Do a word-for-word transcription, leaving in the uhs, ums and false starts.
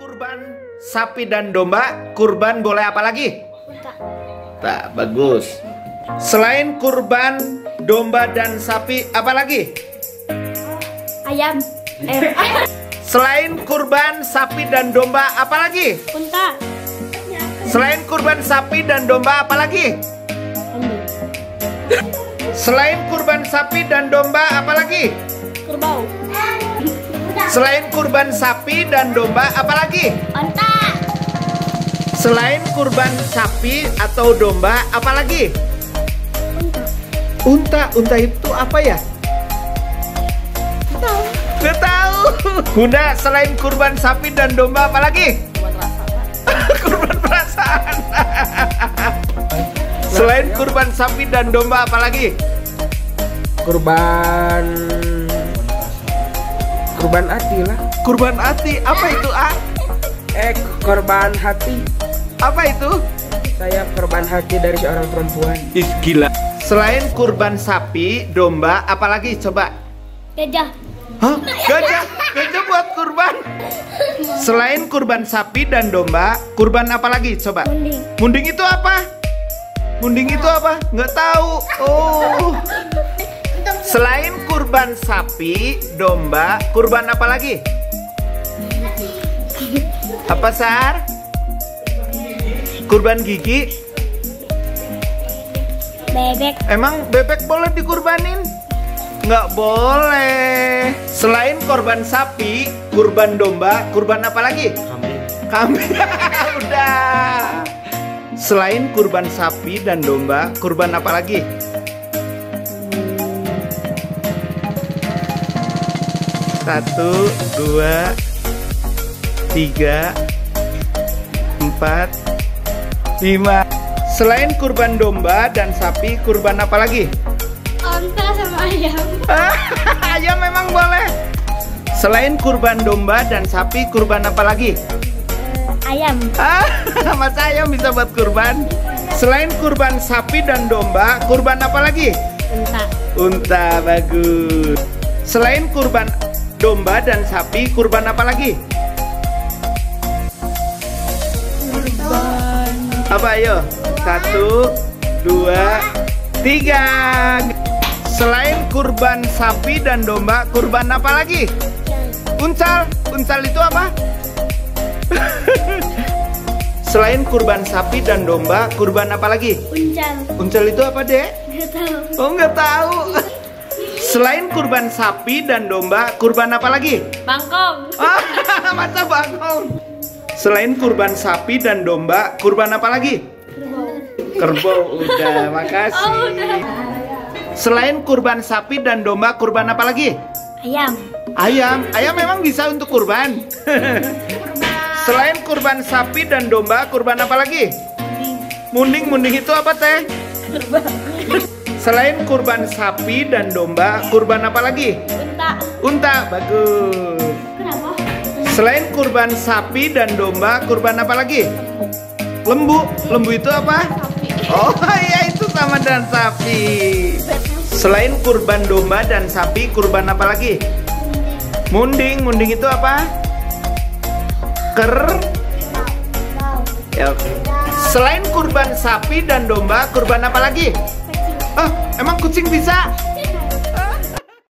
kurban sapi dan domba, kurban boleh apa lagi? Unta. Tak, bagus. Selain kurban domba dan sapi, apa lagi? Ayam. Eh, Selain kurban sapi dan domba, apa lagi? unta. Selain kurban sapi dan domba, apa lagi? Kambing. Selain kurban sapi dan domba, apa lagi? Kerbau. Selain kurban sapi dan domba, apa lagi? Unta. Selain kurban sapi atau domba, apa lagi? Unta. Unta, unta itu apa ya? Tahu. Gak tahu. Bunda, selain kurban sapi dan domba, apa lagi? Kurban perasaan. Selain kurban sapi dan domba, apa lagi? Kurban kurban hati lah. Kurban hati, apa itu ah? Eh, korban hati. Apa itu? Saya korban hati dari seorang perempuan. Ih, gila. Selain kurban sapi, domba, apa lagi? Coba. Gajah. Hah? Gajah? Gajah buat kurban? Selain kurban sapi dan domba, kurban apa lagi? Coba. Munding. Munding itu apa? Munding itu apa? Nggak tahu. Oh. Selain kurban sapi, domba, kurban apa lagi? Apa, Sar? Kurban gigi? Bebek. Emang bebek boleh dikurbanin? Nggak boleh. Selain korban sapi, kurban domba, kurban apa lagi? Kambing. Kambing. Udah. Selain kurban sapi dan domba, kurban apa lagi? Satu, dua, tiga, empat, lima. Selain kurban domba dan sapi, kurban apa lagi? Unta sama ayam. Ayam memang boleh. Selain kurban domba dan sapi, kurban apa lagi? Ayam. Ah, masa ayam bisa buat kurban? Selain kurban sapi dan domba, kurban apa lagi? Unta. Unta, bagus. Selain kurban domba dan sapi, kurban apa lagi? Kurban. Apa ayo? Satu, dua, tiga. Selain kurban sapi dan domba, kurban apa lagi? Uncal. Uncal itu apa? Selain kurban sapi dan domba, kurban apa lagi? Uncal. Uncal itu apa, Dek? Gak tahu. Oh, nggak tahu. Selain kurban sapi dan domba, kurban apa lagi? Bangkong. Ah, masa bangkong. Selain kurban sapi dan domba, kurban apa lagi? Kerbau. Kerbau. Udah, makasih. Oh, udah. Selain kurban sapi dan domba, kurban apa lagi? Ayam. Ayam. Ayam memang bisa untuk kurban. Selain kurban sapi dan domba, kurban apa lagi? Munding. Munding itu apa, Teh? Kerbau. Selain kurban sapi dan domba, kurban apa lagi? Unta. Unta, bagus. Kenapa? Selain kurban sapi dan domba, kurban apa lagi? Lembu. Lembu itu apa? Sapi. Oh iya, itu sama dengan sapi. Selain kurban domba dan sapi, kurban apa lagi? Munding. Munding itu apa? Ker. Ya, oke. Selain kurban sapi dan domba, kurban apa lagi? Ah, emang kucing bisa?